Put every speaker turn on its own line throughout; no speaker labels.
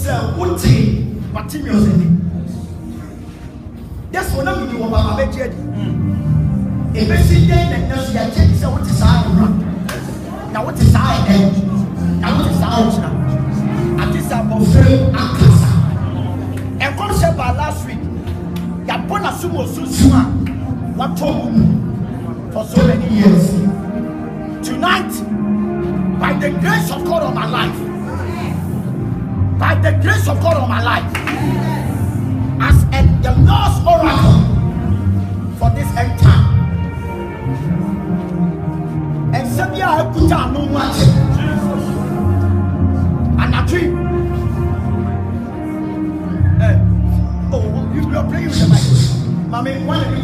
So what team? Bartimaeus. That's what I'm doing. What I'm doing. If I see them, and now see I check. So what is our run? Now what is our end? Now what is our now? At this I'm afraid I'm and concept by last week. Yapona sumo susuma. What told for so many years. Tonight, by the grace of God on my life, by the grace of God on my life, as the Lord's oracle for this end time, and Sabia I put down no much, and I dream. Oh, you are playing with the mic, Mommy. One of you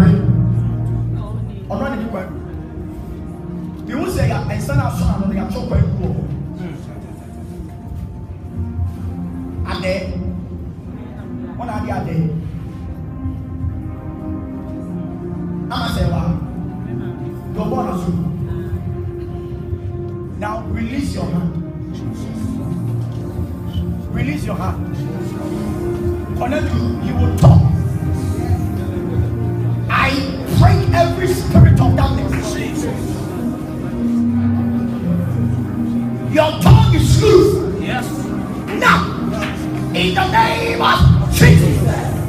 or not of you. You will say, I send out son and they are chocolate. And then, what are the other day? I'm say, wow, you're born as you. Now, release your hand. Release your hand. Connect you will talk. I break every spirit of darkness. Your tongue is loose. Yes. Now, in the name of Jesus.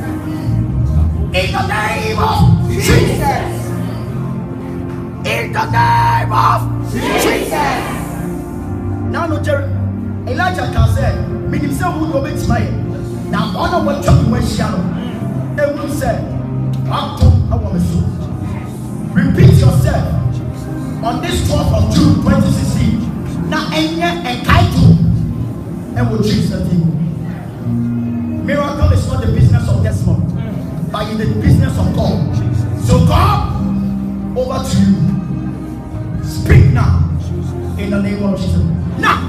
In the name of Jesus. In the name of Jesus. Now, no, Jerry. Elijah can say, "Minister who will make my now honor what you will shadow." And will say, repeat yourself on this 12th of June 2016. Now, and title and will change the thing. Miracle is not the business of this month, but in the business of God. So, God, over to you. Speak now in the name of Jesus. Now,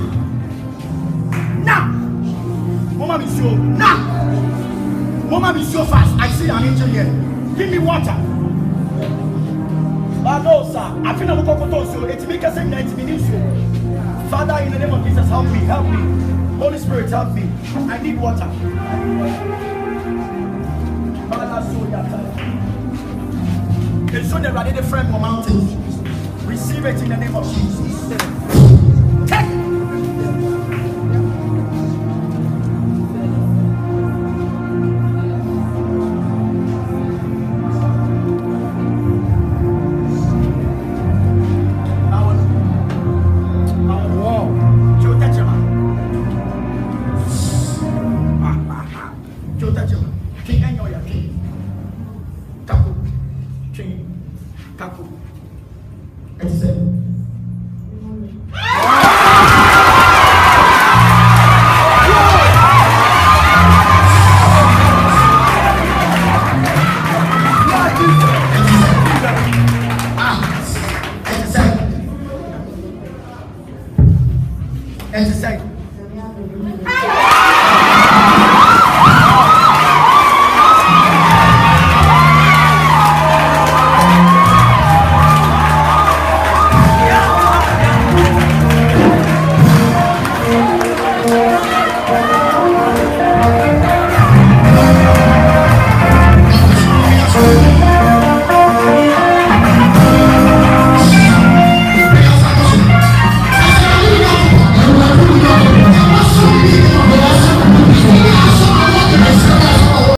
Mama, be so now. Mama, be so fast. I see an angel here. Give me water. But no, sir. I feel I'm going to so it's make us 90 minutes. Father, in the name of Jesus, help me, help me. Holy Spirit, help me. I need water. It's so they're ready to frame for mountains. Receive it in the name of Jesus. Take